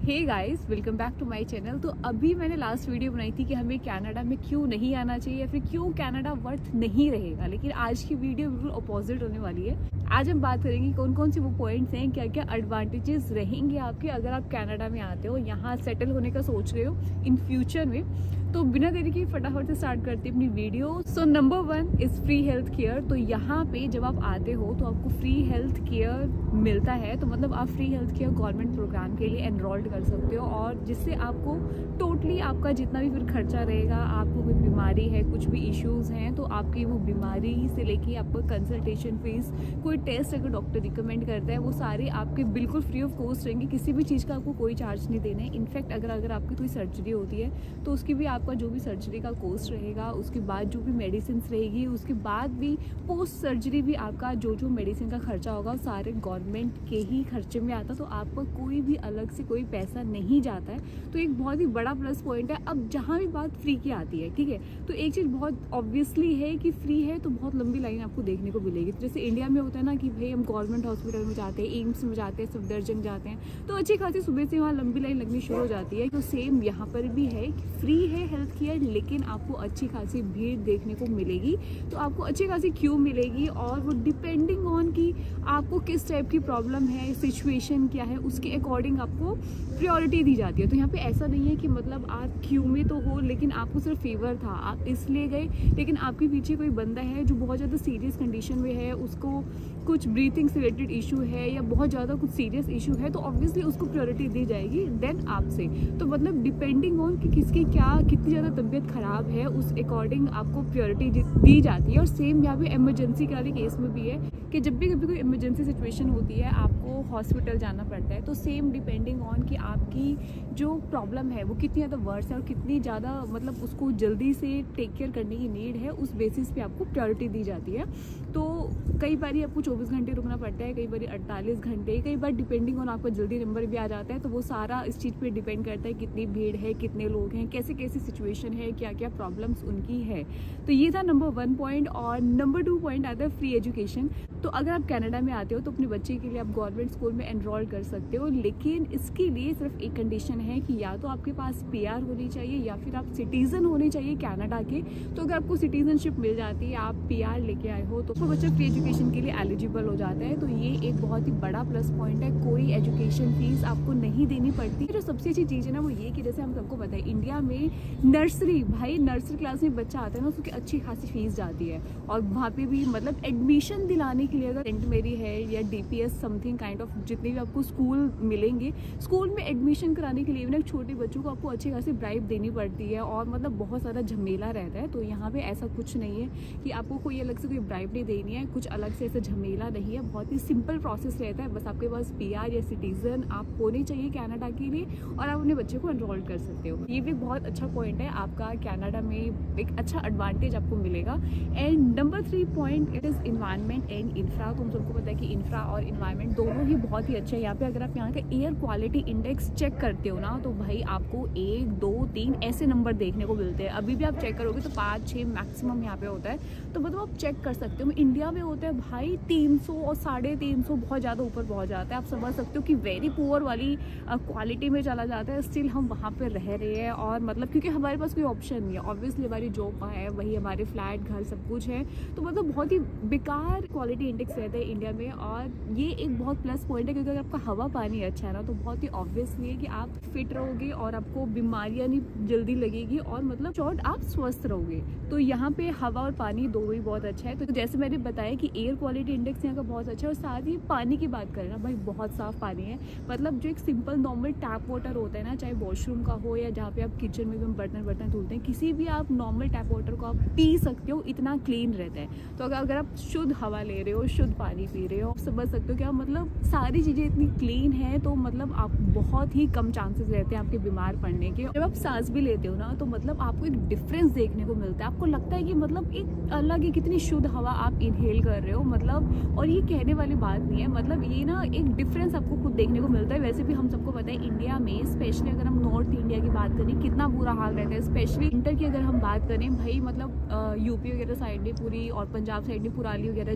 Hey guys, welcome back to my channel. तो अभी मैंने लास्ट वीडियो बनाई थी कि हमें कनाडा में क्यों नहीं आना चाहिए या फिर क्यों कनाडा वर्थ नहीं रहेगा, लेकिन आज की वीडियो बिल्कुल अपोजिट होने वाली है। आज हम बात करेंगे कौन कौन से वो पॉइंट्स हैं, क्या क्या एडवांटेजेस रहेंगे आपके अगर आप कनाडा में आते हो, यहाँ सेटल होने का सोच रहे हो इन फ्यूचर में। तो बिना देरी के फटाफट से स्टार्ट करते हैं अपनी video. So number 1 is free health care. तो यहाँ पे जब आप आते हो तो आपको फ्री हेल्थ केयर मिलता है। तो मतलब आप free health care government programme के लिए एनरोल्ड कर सकते हो, और जिससे आपको टोटली आपका जितना भी फिर खर्चा रहेगा, आपको कोई बीमारी है, कुछ भी इश्यूज हैं, तो आपकी वो बीमारी से लेके आपको कंसल्टेशन फीस, कोई टेस्ट अगर डॉक्टर रिकमेंड करता है, वो सारे आपके बिल्कुल फ्री ऑफ कॉस्ट रहेंगे। किसी भी चीज़ का आपको कोई चार्ज नहीं देना है। इनफैक्ट अगर आपकी कोई सर्जरी होती है तो उसकी भी आपका जो भी सर्जरी का कॉस्ट रहेगा, उसके बाद जो भी मेडिसिन रहेगी, उसके बाद भी पोस्ट सर्जरी भी आपका जो मेडिसिन का खर्चा होगा सारे गवर्नमेंट के ही खर्चे में आता है। तो आपको कोई भी अलग से कोई पैसा नहीं जाता है। तो एक बहुत ही बड़ा प्लस पॉइंट है। अब जहाँ भी बात फ्री की आती है, ठीक है, तो एक चीज़ बहुत ऑब्वियसली है कि फ्री है तो बहुत लंबी लाइन आपको देखने को मिलेगी। जैसे इंडिया में होता है ना कि भाई हम गवर्नमेंट हॉस्पिटल में जाते हैं, एम्स में जाते हैं, सफदरजंग जाते हैं, तो अच्छी खासी सुबह से वहाँ लंबी लाइन लगनी शुरू हो जाती है। तो सेम यहाँ पर भी है कि फ्री है हेल्थ केयर, लेकिन आपको अच्छी खासी भीड़ देखने को मिलेगी। तो आपको अच्छी खासी क्यू मिलेगी, और वो डिपेंडिंग ऑन कि आपको किस टाइप की प्रॉब्लम है, सिचुएशन क्या है, उसके अकॉर्डिंग आपको प्रायोरिटी दी जाती है। तो यहाँ पे ऐसा नहीं है कि मतलब आप क्यू में तो हो लेकिन आपको सिर्फ फीवर था, आप इसलिए गए, लेकिन आपके पीछे कोई बंदा है जो बहुत ज़्यादा सीरियस कंडीशन में है, उसको कुछ ब्रीथिंग से रिलेटेड इशू है या बहुत ज़्यादा कुछ सीरियस इशू है, तो ऑब्वियसली उसको प्रायोरिटी दी जाएगी देन आपसे। तो मतलब डिपेंडिंग ऑन कि किसकी क्या कितनी ज़्यादा तबीयत ख़राब है, उस अकॉर्डिंग आपको प्रायोरिटी दी जाती है। और सेम यहाँ पे इमरजेंसी वाले केस में भी है कि जब भी कभी कोई इमरजेंसी सिचुएशन होती है, आपको हॉस्पिटल जाना पड़ता है, तो सेम डिपेंडिंग ऑन कि आपकी जो प्रॉब्लम है वो कितनी ज़्यादा वर्स है और कितनी ज़्यादा मतलब उसको जल्दी से टेक केयर करने की नीड है, उस बेसिस पे आपको प्रायोरिटी दी जाती है। तो कई बार आपको 24 घंटे रुकना पड़ता है, कई बार 48 घंटे, कई बार डिपेंडिंग ऑन आपका जल्दी नंबर भी आ जाता है। तो वो सारा इस चीज़ पे डिपेंड करता है कितनी भीड़ है, कितने लोग हैं, कैसे कैसी सिचुएशन है, क्या क्या प्रॉब्लम्स उनकी है। तो ये था नंबर 1 पॉइंट। और नंबर 2 पॉइंट आता है फ्री एजुकेशन। तो अगर आप कनाडा में आते हो तो अपने बच्चे के लिए आप गवर्नमेंट स्कूल में एनरोल कर सकते हो, लेकिन इसके लिए सिर्फ एक कंडीशन है कि या तो आपके पास PR होनी चाहिए या फिर आप सिटीजन होने चाहिए कनाडा के। तो अगर आपको सिटीजनशिप मिल जाती है, आप PR लेके आए हो, तो वो बच्चा फ्री एजुकेशन के लिए एलिजिबल हो जाता है। तो ये एक बहुत ही बड़ा प्लस पॉइंट है। कोई एजुकेशन फीस आपको नहीं देनी पड़ती। जो सबसे अच्छी चीज़ है ना वो ये कि जैसे हम सबको पता है इंडिया में नर्सरी क्लास में बच्चा आता है ना, उसकी अच्छी खासी फीस जाती है। और वहाँ पे भी मतलब एडमिशन दिलाने के लिए अगर सेंट मेरी है या DPS समथिंग काइंड ऑफ जितने भी आपको स्कूल मिलेंगे, स्कूल में एडमिशन कराने के लिए भी ना छोटे बच्चों को आपको अच्छी खासी ब्राइब देनी पड़ती है, और मतलब बहुत सारा झमेला रहता है। तो यहाँ पे ऐसा कुछ नहीं है कि आपको कोई अलग से कोई ब्राइब नहीं देनी है, कुछ अलग से ऐसा झमेला नहीं है। बहुत ही सिंपल प्रोसेस रहता है। बस आपके पास PR या सिटीजन आप होने चाहिए कनाडा के लिए, और आप अपने बच्चे को एनरोल कर सकते हो। ये भी बहुत अच्छा पॉइंट है आपका, कनाडा में एक अच्छा एडवांटेज आपको मिलेगा। And number 3 point it is environment and infra. तो हम सबको पता है कि इंफ्रा और इन्वायरमेंट दोनों ही बहुत ही अच्छे हैं। यहाँ पे अगर आप यहाँ का एयर क्वालिटी इंडेक्स चेक करते हो ना, तो भाई आपको 1, 2, 3 ऐसे नंबर देखने को मिलते हैं। अभी भी आप चेक करोगे तो 5, 6 मैक्सिमम यहाँ पे होता है। तो मतलब आप चेक कर सकते हो। इंडिया में होता है भाई 300 और 350, बहुत ज़्यादा ऊपर पहुँच जाता है। आप समझ सकते हो कि वेरी पुअर वाली क्वालिटी में चला जाता है। स्टिल हम वहाँ पर रह रहे हैं, और मतलब क्योंकि हमारे पास कोई ऑप्शन नहीं है। ऑब्वियसली हमारी जॉब है, वही हमारे फ्लैट घर सब कुछ है, तो मतलब बहुत ही बेकार क्वालिटी इंडेक्स रहता है इंडिया में। और ये एक बहुत प्लस पॉइंट है, क्योंकि अगर आपका हवा पानी अच्छा है ना, तो बहुत ही ऑब्वियसली है कि आप फिट रहोगे और आपको बीमारियां नहीं जल्दी लगेगी, और मतलब शॉर्ट आप स्वस्थ रहोगे। तो यहाँ पे हवा और पानी दोनों ही बहुत अच्छा है। तो जैसे मैंने बताया कि एयर क्वालिटी इंडेक्स यहाँ का बहुत अच्छा है। और साथ ही पानी की बात करें ना भाई, बहुत साफ पानी है। मतलब जो एक सिंपल नॉर्मल टैप वाटर होता है ना, चाहे वॉशरूम का हो या जहाँ पे आप किचन में भी बर्तन धुलते हैं, किसी भी आप नॉर्मल टैप वाटर को आप पी सकते हो, इतना क्लीन रहता है। तो अगर आप शुद्ध हवा ले रहे हो, शुद्ध पानी पी रहे हो, आप समझ सकते हो कि आप मतलब सारी चीज़ें इतनी क्लीन है, तो मतलब आप बहुत ही कम चांसेस रहते हैं आपके बीमार पड़ने के। जब आप सांस भी लेते हो ना, तो मतलब आपको एक डिफरेंस देखने को मिलता है। आपको लगता है कि मतलब एक अलग ही कितनी शुद्ध हवा आप इनहेल कर रहे हो, मतलब। और ये कहने वाली बात नहीं है, मतलब ये ना एक डिफरेंस आपको खुद देखने को मिलता है। वैसे भी हम सबको पता है इंडिया में, स्पेशली अगर हम नॉर्थ इंडिया की बात करें, कितना बुरा हाल रहता है। स्पेशली विंटर की अगर हम बात करें भाई, मतलब UP वगैरह साइड में पूरी और पंजाब साइड में पुराली वगैरह जलती है,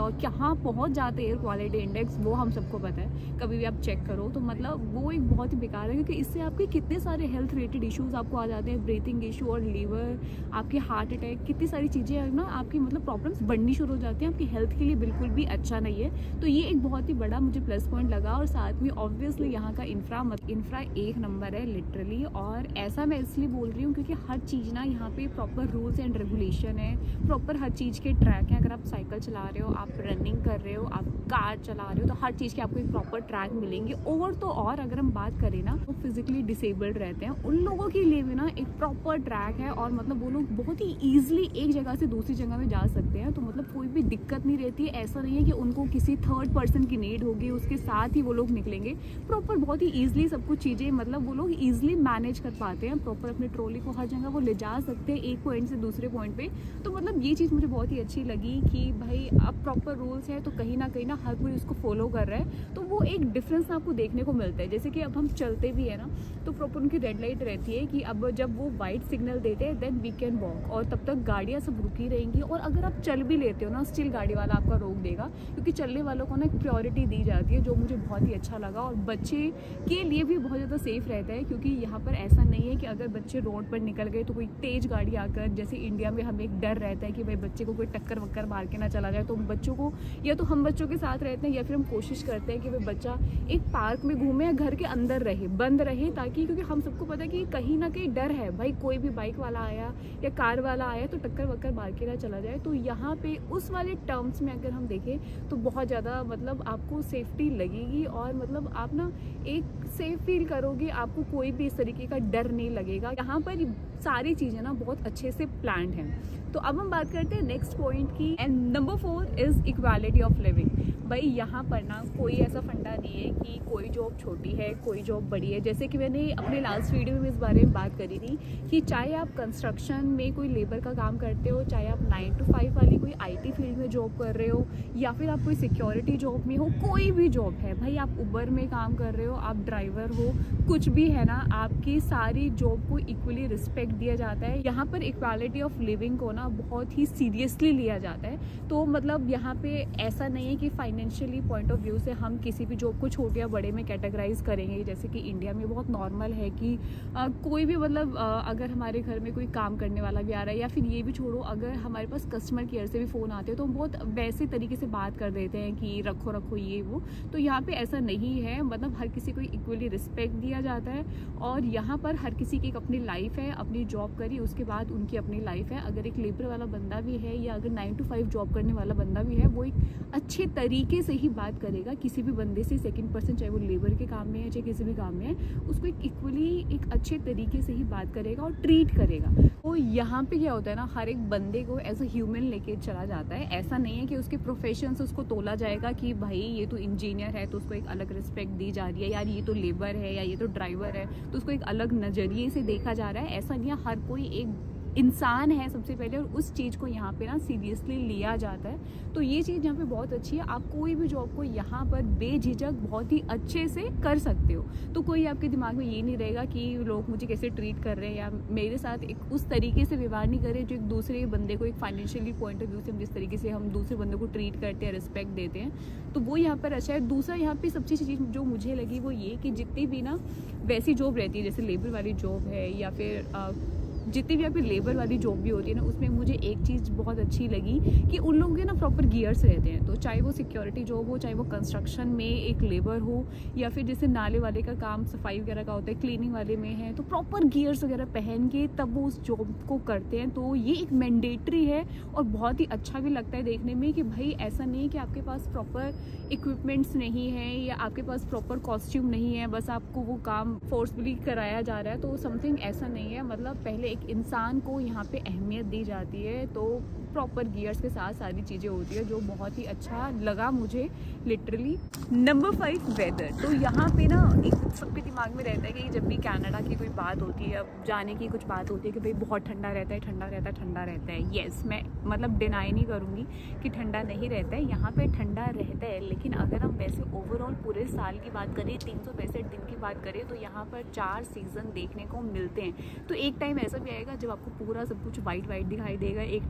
और कहाँ पहुँच जाते हैं एयर क्वालिटी इंडेक्स, वो हम सबको पता है, कभी भी आप चेक करो तो मतलब वो एक बहुत ही बेकार है, क्योंकि इससे आपके कितने सारे हेल्थ रिलेटेड इश्यूज़ आपको आ जाते हैं, ब्रीथिंग इशू और लीवर, आपके हार्ट अटैक, कितनी सारी चीज़ें ना आपकी मतलब प्रॉब्लम्स बढ़नी शुरू हो जाती हैं, आपकी हेल्थ के लिए बिल्कुल भी अच्छा नहीं है। तो ये एक बहुत ही बड़ा मुझे प्लस पॉइंट लगा। और साथ में ऑब्वियसली यहाँ का इंफ्रा एक नंबर है लिटरली। और ऐसा मैं इसलिए बोल रही हूँ क्योंकि हर चीज़ ना यहाँ पे प्रॉपर रूल्स एंड रेगुलेशन है, प्रॉपर हर चीज़ के ट्रैक हैं। अगर आप साइकिल चला रहे हो, आप रनिंग कर रहे हो, आप कार चला रहे हो, तो हर चीज़ के आपको एक प्रॉपर ट्रैक मिलेंगे। और तो और अगर हम बात करें ना तो फिजिकली डिसेबल्ड रहते हैं, उन लोगों के लिए भी ना एक प्रॉपर ट्रैक है, और मतलब वो लोग बहुत ही ईजिली एक जगह से दूसरी जगह में जा सकते हैं। तो मतलब कोई भी दिक्कत नहीं रहती है। ऐसा नहीं है कि उनको किसी थर्ड पर्सन की नीड होगी, उसके साथ ही वो लोग निकलेंगे। प्रॉपर बहुत ही ईजिली सब कुछ चीज़ें मतलब वो लोग ईजिली मैनेज कर पाते हैं, प्रॉपर अपने ट्रॉली को हर जगह वो ले जा सकते हैं, एक पॉइंट से दूसरे पॉइंट पे। तो मतलब ये चीज़ मुझे बहुत ही अच्छी लगी कि भाई अब प्रॉपर रूल्स है तो कहीं ना हर कोई उसको फॉलो कर रहा है, तो वो एक डिफरेंस आपको देखने को मिलता है। जैसे कि अब हम चलते भी है ना तो प्रॉपर उनकी रेड लाइट रहती है कि अब जब वो वाइट सिग्नल देते हैं देन वी कैन वॉक, और तब तक गाड़ियाँ सब रुकी रहेंगी। और अगर आप चल भी लेते हो ना स्टिल गाड़ी वाला आपका रोक देगा, क्योंकि चलने वालों को ना एक प्रायोरिटी दी जाती है, जो मुझे बहुत ही अच्छा लगा। और बच्चे के लिए भी बहुत ज़्यादा सेफ रहता है, क्योंकि यहाँ पर ऐसा नहीं है कि अगर बच्चे रोड पर निकल गए तो कोई तेज़ गाड़ी आकर, जैसे इंडिया में हमें एक डर रहता है कि भाई बच्चे को कोई टक्कर वक्कर मार के ना चला जाए, तो बच्चों को या तो हम बच्चों के साथ रहते हैं या फिर हम कोशिश करते हैं कि भाई बच्चा एक पार्क में घूमे या घर के अंदर रहे, बंद रहे, ताकि क्योंकि हम सबको पता है कि कहीं ना कहीं डर है भाई, कोई भी बाइक वाला आया या कार वाला आया तो टक्कर वक्कर मार के ना चला जाए। तो यहाँ पे उस वाले टर्म्स में अगर हम देखें तो बहुत ज़्यादा मतलब आपको सेफ्टी लगेगी, और मतलब आप ना एक सेफ फील करोगे, आपको कोई भी इस तरीके का डर नहीं लगेगा। यहाँ पर सारी चीज़ें ना बहुत अच्छे से प्लान्ड हैं। तो अब हम बात करते हैं नेक्स्ट पॉइंट की, and number 4 is equality of living. भाई यहाँ पर ना कोई ऐसा फंडा नहीं है कि कोई जॉब छोटी है कोई जॉब बड़ी है। जैसे कि मैंने अपने लास्ट वीडियो में इस बारे में बात करी थी कि चाहे आप कंस्ट्रक्शन में कोई लेबर का काम करते हो, चाहे आप 9 to 5 वाली कोई IT फील्ड में जॉब कर रहे हो, या फिर आप कोई सिक्योरिटी जॉब में हो, कोई भी जॉब है भाई, आप उबर में काम कर रहे हो, आप ड्राइवर हो, कुछ भी है ना, आपकी सारी जॉब को इक्वली रिस्पेक्ट दिया जाता है। यहाँ पर इक्वालिटी ऑफ लिविंग को ना बहुत ही सीरियसली लिया जाता है। तो मतलब यहाँ पे ऐसा नहीं है कि फाइनेंशियली पॉइंट ऑफ व्यू से हम किसी भी जॉब को छोटे या बड़े में कैटेगराइज करेंगे। जैसे कि इंडिया में बहुत नॉर्मल है कि कोई भी मतलब अगर हमारे घर में कोई काम करने वाला भी आ रहा है, या फिर ये भी छोड़ो अगर हमारे पास कस्टमर केयर से भी फ़ोन आते हैं तो हम बहुत वैसे तरीके से बात कर देते हैं कि रखो रखो ये वो। तो यहाँ पे ऐसा नहीं है, मतलब हर किसी को इक्वली रिस्पेक्ट दिया जाता है। और यहाँ पर हर किसी की एक अपनी लाइफ है, अपनी जॉब करी उसके बाद उनकी अपनी लाइफ है। अगर एक लेबर वाला बंदा भी है या अगर 9 to 5 जॉब करने वाला बंदा भी है, वो एक अच्छे तरीके से ही बात करेगा किसी भी बंदे से, सेकंड पर्सन, चाहे वो लेबर के काम में है चाहे किसी भी काम में है, उसको एक इक्वली एक अच्छे तरीके से ही बात करेगा और ट्रीट करेगा। तो यहाँ पे क्या होता है ना, हर एक बंदे को एज अ ह्यूमन लेके चला जाता है। ऐसा नहीं है कि उसके प्रोफेशन से उसको तोला जाएगा कि भाई ये तो इंजीनियर है तो उसको एक अलग रिस्पेक्ट दी जा रही है, यार ये तो लेबर है या ये तो ड्राइवर है तो उसको एक अलग नज़रिए से देखा जा रहा है। ऐसा नहीं है, हर कोई एक इंसान है सबसे पहले, और उस चीज़ को यहाँ पे ना सीरियसली लिया जाता है। तो ये चीज़ यहाँ पे बहुत अच्छी है। आप कोई भी जॉब को यहाँ पर बेझिझक बहुत ही अच्छे से कर सकते हो। तो कोई आपके दिमाग में ये नहीं रहेगा कि लोग मुझे कैसे ट्रीट कर रहे हैं या मेरे साथ एक उस तरीके से व्यवहार नहीं कर रहे जो एक दूसरे बंदे को एक फाइनेंशियली पॉइंट ऑफ व्यू से हम जिस तरीके से हम दूसरे बंदे को ट्रीट करते हैं, रिस्पेक्ट देते हैं, तो वो यहाँ पर अच्छा है। दूसरा यहाँ पे सबसे चीज़ जो मुझे लगी वो ये कि जितनी भी ना वैसी जॉब रहती है जैसे लेबर वाली जॉब है या फिर जितनी भी यहाँ पे लेबर वाली जॉब भी होती है ना, उसमें मुझे एक चीज़ बहुत अच्छी लगी कि उन लोगों के ना प्रॉपर गियर्स रहते हैं। तो चाहे वो सिक्योरिटी जॉब हो, चाहे वो कंस्ट्रक्शन में एक लेबर हो, या फिर जैसे नाले वाले का काम सफाई वगैरह का होता है, क्लीनिंग वाले में है, तो प्रॉपर गियर्स वगैरह पहन के तब वो उस जॉब को करते हैं। तो ये एक मैंडेटरी है और बहुत ही अच्छा भी लगता है देखने में कि भाई ऐसा नहीं है कि आपके पास प्रॉपर इक्विपमेंट्स नहीं है या आपके पास प्रॉपर कॉस्ट्यूम नहीं है, बस आपको वो काम फोर्सफुली कराया जा रहा है। तो समथिंग ऐसा नहीं है, मतलब पहले एक इंसान को यहाँ पे अहमियत दी जाती है। तो प्रॉपर गियर्स के साथ सारी चीज़ें होती है जो बहुत ही अच्छा लगा मुझे लिटरली। Number 5 weather. तो यहाँ पे ना एक सबके दिमाग में रहता है कि जब भी कनाडा की कोई बात होती है, अब जाने की कुछ बात होती है कि भाई बहुत ठंडा रहता है, ठंडा रहता है, ठंडा रहता है। येस, मैं मतलब डिनाई नहीं करूँगी कि ठंडा नहीं रहता है, यहाँ पे ठंडा रहता है। लेकिन अगर हम वैसे ओवरऑल पूरे साल की बात करें, 365 दिन की बात करें, तो यहाँ पर 4 सीज़न देखने को मिलते हैं। तो एक टाइम ऐसा भी आएगा जब आपको पूरा सब कुछ वाइट वाइट दिखाई देगा, एक टाइम ऐसा भी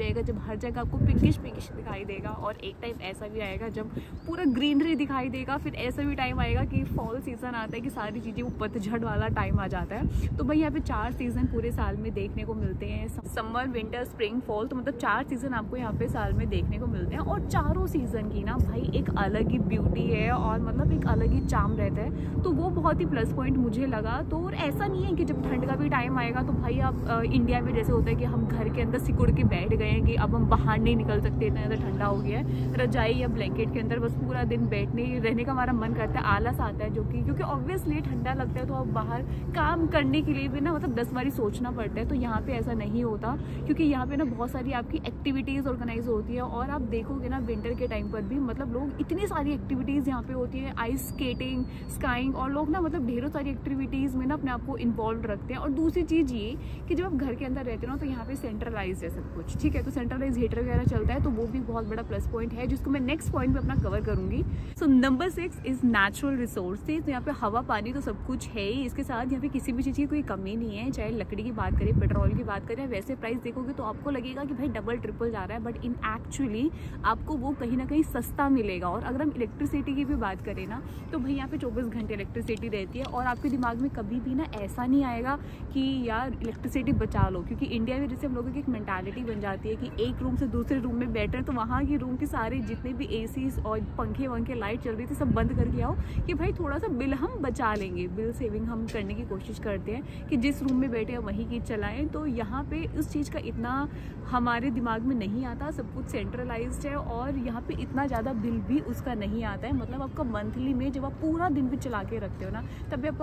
जाएगा जब हर जगह आपको पिंकिश पिंकिश दिखाई देगा, और एक टाइम ऐसा भी आएगा जब पूरा ग्रीनरी दिखाई देगा। फिर ऐसा भी टाइम आएगा कि फॉल सीज़न आता है कि सारी चीज़ें वो पतझड़ वाला टाइम आ जाता है। तो भाई यहाँ पे 4 सीज़न पूरे साल में देखने को मिलते हैं, समर, विंटर, स्प्रिंग, फॉल। तो मतलब 4 सीज़न आपको यहाँ पे साल में देखने को मिलते हैं, और चारों सीज़न की ना भाई एक अलग ही ब्यूटी है और मतलब एक अलग ही चार्म रहता है। तो वो बहुत ही प्लस पॉइंट मुझे लगा। तो और ऐसा नहीं है कि जब ठंड का भी टाइम आएगा तो भाई आप इंडिया में जैसे होता है कि हम घर के अंदर सिकुड़ के बैठ गए हैं कि अब हम बाहर नहीं निकल सकते, इतना ज़्यादा ठंडा हो गया है, रजाई या ब्लैंकेट के अंदर बस पूरा दिन बैठने रहने का हमारा मन करता है, आलस आता है, जो कि क्योंकि ऑब्वियसली ठंडा लगता है तो अब बाहर काम करने के लिए भी ना मतलब 10 बारी सोचना पड़ता है। तो यहाँ पे ऐसा नहीं होता, क्योंकि यहाँ पे ना बहुत सारी आपकी एक्टिविटीज़ ऑर्गेनाइज होती है। और आप देखोगे ना विंटर के टाइम पर भी मतलब लोग इतनी सारी एक्टिविटीज़ यहाँ पे होती है, आइस स्केटिंग, स्काइंग, और लोग ना मतलब ढेरों सारी एक्टिविटीज़ में ना अपने आप को इन्वॉल्व रखते हैं। और दूसरी चीज़ ये कि जब आप घर के अंदर रहते हो ना तो यहाँ पे सेंट्रलाइज है सब कुछ, ठीक है। तो सेंट्रलाइज हीटर वगैरह चलता है, तो वो भी बहुत बड़ा प्लस पॉइंट है जिसको मैं नेक्स्ट पॉइंट पे अपना कवर करूंगी। So number 6 is natural resources. तो यहाँ पे हवा, पानी तो सब कुछ है ही, इसके साथ यहाँ पे किसी भी चीज़ की कोई कमी नहीं है। चाहे लकड़ी की बात करें, पेट्रोल की बात करें, वैसे प्राइस देखोगे तो आपको लगेगा कि भाई डबल ट्रिपल जा रहा है, बट इन एक्चुअली आपको वो कहीं ना कहीं सस्ता मिलेगा। और अगर हम इलेक्ट्रिसिटी की भी बात करें ना तो भाई यहाँ पे 24 घंटे इलेक्ट्रिसिटी रहती है, और आपके दिमाग में कभी भी ना ऐसा नहीं आएगा कि यार इलेक्ट्रिसिटी बचा लो। क्योंकि इंडिया में जैसे हम लोगों की एक मेंटालिटी बन जाती है कि एक रूम से दूसरे रूम में बैठे तो वहाँ की रूम के सारे जितने भी एसीज और पंखे वंखे लाइट चल रही थी सब बंद करके आओ कि भाई थोड़ा सा बिल हम बचा लेंगे, बिल सेविंग हम करने की कोशिश करते हैं कि जिस रूम में बैठे हैं वहीं की चलाएं। तो यहाँ पे उस चीज़ का इतना हमारे दिमाग में नहीं आता, सब कुछ सेंट्रलाइज्ड है, और यहाँ पे इतना ज़्यादा बिल भी उसका नहीं आता है। मतलब आपका मंथली में जब आप पूरा दिन भी चला के रखते हो ना तब भी आपका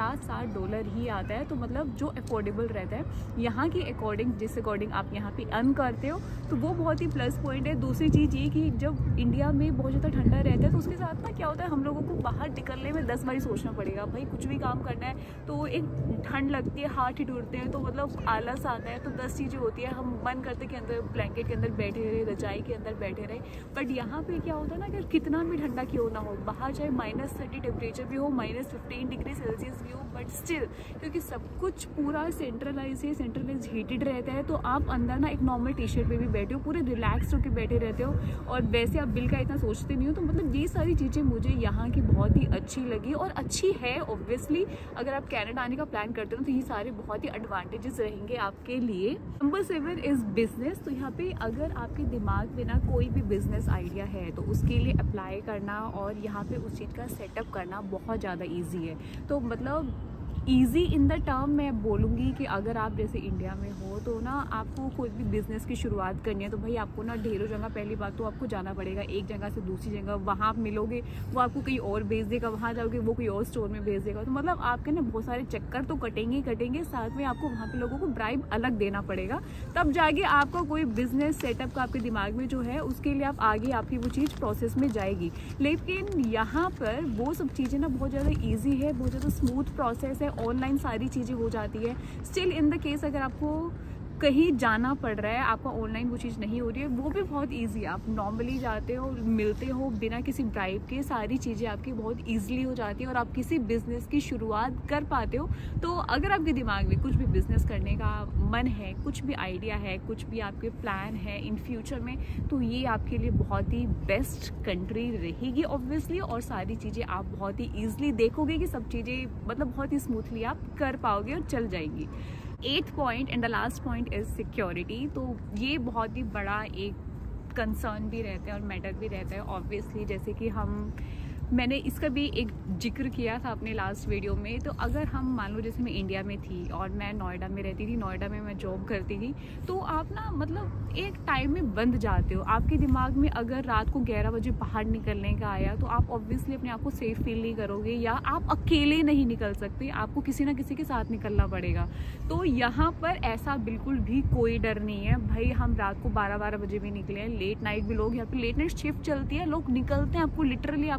$50-60 ही आता है। तो मतलब जो अफोर्डेबल रहता है यहाँ के अकॉर्डिंग, जिस अकॉर्डिंग आप यहाँ पे अर्न करते हो, तो वो बहुत ही प्लस पॉइंट है। दूसरी चीज़ ये कि जब इंडिया में बहुत ज़्यादा ठंडा रहता है तो उसके साथ ना क्या होता है, हम लोगों को बाहर निकलने में 10 बारी सोचना पड़ेगा। भाई कुछ भी काम करना है तो एक ठंड लगती है, हाथ ही टूटते हैं, तो मतलब आलस आता है, तो 10 चीज़ें होती है। हम मन करते कि अंदर ब्लैंकेट के अंदर बैठे रहे, रजाई के अंदर बैठे रहे। बट यहाँ पे क्या होता है ना कि कितना भी ठंडा क्यों ना हो, बाहर चाहे -30 टेम्परेचर भी हो, -15 डिग्री सेल्सियस भी हो, बट स्टिल क्योंकि सब कुछ पूरा सेंट्रलाइज है, सेंट्रलाइज हीटेड रहता है, तो आप अंदर ना एक नॉर्मल टी शर्ट में भी बैठे हो, पूरे रिलैक्स होकर बैठे रहते हो, और वैसे आप बिल का इतना सोचते नहीं हो। तो मतलब ये सारी चीज़ें मुझे यहाँ की बहुत ही अच्छी लगी, और अच्छी है ऑब्वियसली। अगर आप कनाडा आने का प्लान करते हो तो ये सारे बहुत ही एडवांटेजेस रहेंगे आपके लिए। Number 7 is business. तो यहाँ पे अगर आपके दिमाग में ना कोई भी बिजनेस आइडिया है तो उसके लिए अप्लाई करना और यहाँ पे उस चीज़ का सेटअप करना बहुत ज़्यादा ईजी है। तो मतलब ईजी इन द टर्म मैं बोलूँगी कि अगर आप जैसे इंडिया में हो तो ना आपको कोई भी बिज़नेस की शुरुआत करनी है तो भाई आपको ना ढेरों जगह, पहली बात तो आपको जाना पड़ेगा एक जगह से दूसरी जगह, वहाँ आप मिलोगे, वो आपको कहीं और भेज देगा, वहाँ जाओगे वो कोई और स्टोर में भेज देगा। तो मतलब आपके ना बहुत सारे चक्कर तो कटेंगे ही कटेंगे, साथ में आपको वहाँ पे लोगों को ब्राइब अलग देना पड़ेगा, तब जाके आपका कोई बिजनेस सेटअप का आपके दिमाग में जो है उसके लिए आप आगे आपकी वो चीज़ प्रोसेस में जाएगी। लेकिन यहाँ पर वो सब चीज़ें ना बहुत ज़्यादा ईजी है, बहुत ज़्यादा स्मूथ प्रोसेस है, ऑनलाइन सारी चीज़ें हो जाती है। स्टिल इन द केस अगर आपको कहीं जाना पड़ रहा है, आपका ऑनलाइन वो चीज़ नहीं हो रही है, वो भी बहुत इजी है। आप नॉर्मली जाते हो, मिलते हो बिना किसी ब्राइब के, सारी चीज़ें आपकी बहुत ईजिली हो जाती है और आप किसी बिज़नेस की शुरुआत कर पाते हो। तो अगर आपके दिमाग में कुछ भी बिज़नेस करने का मन है, कुछ भी आइडिया है, कुछ भी आपके प्लान है इन फ्यूचर में, तो ये आपके लिए बहुत ही बेस्ट कंट्री रहेगी ऑब्वियसली, और सारी चीज़ें आप बहुत ही ईजिली देखोगे कि सब चीज़ें मतलब बहुत ही स्मूथली आप कर पाओगे और चल जाएंगी। 8th point and the last point is security. तो ये बहुत ही बड़ा एक कंसर्न भी रहता है और मैटर भी रहता है ऑब्वियसली, जैसे कि मैंने इसका भी एक जिक्र किया था अपने लास्ट वीडियो में। तो अगर हम मान लो जैसे मैं इंडिया में थी और मैं नोएडा में रहती थी, नोएडा में मैं जॉब करती थी, तो आप ना मतलब एक टाइम में बंद जाते हो। आपके दिमाग में अगर रात को 11 बजे बाहर निकलने का आया तो आप ऑब्वियसली अपने आप को सेफ फील नहीं करोगे, या आप अकेले नहीं निकल सकते, आपको किसी ना किसी के साथ निकलना पड़ेगा। तो यहाँ पर ऐसा बिल्कुल भी कोई डर नहीं है भाई। हम रात को 12-12 बजे भी निकले हैं, लेट नाइट भी लोग यहाँ पे लेट नाइट शिफ्ट चलती है, लोग निकलते हैं, आपको लिटरली आपको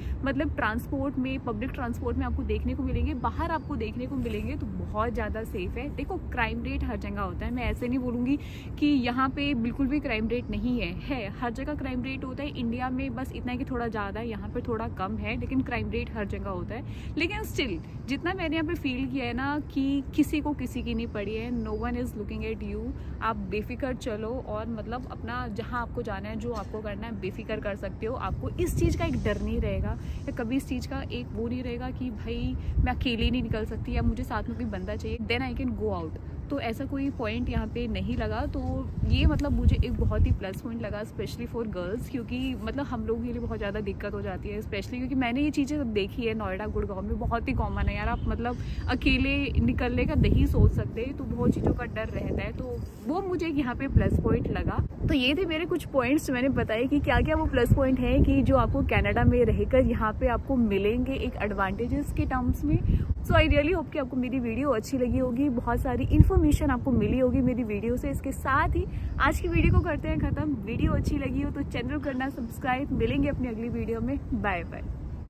मतलब ट्रांसपोर्ट में, पब्लिक ट्रांसपोर्ट में आपको देखने को मिलेंगे, बाहर आपको देखने को मिलेंगे, तो बहुत ज़्यादा सेफ है। देखो क्राइम रेट हर जगह होता है, मैं ऐसे नहीं बोलूँगी कि यहाँ पे बिल्कुल भी क्राइम रेट नहीं है, हर जगह क्राइम रेट होता है। इंडिया में बस इतना है कि थोड़ा ज़्यादा है, यहाँ पर थोड़ा कम है, लेकिन क्राइम रेट हर जगह होता है। लेकिन स्टिल जितना मैंने यहाँ पे फील किया है ना कि किसी को किसी की नहीं पड़ी है, no one is looking at you. आप बेफिक्र चलो और मतलब अपना जहाँ आपको जाना है, जो आपको करना है, बेफिक्र कर सकते हो। आपको इस चीज़ का एक डर नहीं रहेगा या कभी इस चीज़ का एक वो नहीं रहेगा कि भाई मैं अकेले नहीं निकल सकती या मुझे साथ में कोई बंदा चाहिए, then I can go out. तो ऐसा कोई पॉइंट यहाँ पे नहीं लगा। तो ये मतलब मुझे एक बहुत ही प्लस पॉइंट लगा, स्पेशली फॉर गर्ल्स, क्योंकि मतलब हम लोगों के लिए बहुत ज़्यादा दिक्कत हो जाती है, स्पेशली क्योंकि मैंने ये चीज़ें देखी है नोएडा, गुड़गांव में बहुत ही कॉमन है यार। आप मतलब अकेले निकलने का नहीं सोच सकते, तो बहुत चीज़ों का डर रहता है, तो वो मुझे यहाँ पे प्लस पॉइंट लगा। तो ये थे मेरे कुछ पॉइंट्स, मैंने बताया कि क्या क्या वो प्लस पॉइंट है कि जो आपको कनाडा में रहकर यहाँ पे आपको मिलेंगे एक एडवांटेजेस के टर्म्स में। सो आई रियली होप कि आपको मेरी वीडियो अच्छी लगी होगी, बहुत सारी इन्फॉर्मेशन आपको मिली होगी मेरी वीडियो से। इसके साथ ही आज की वीडियो को करते हैं खत्म। वीडियो अच्छी लगी हो तो चैनल करना सब्सक्राइब। मिलेंगे अपनी अगली वीडियो में, बाय बाय।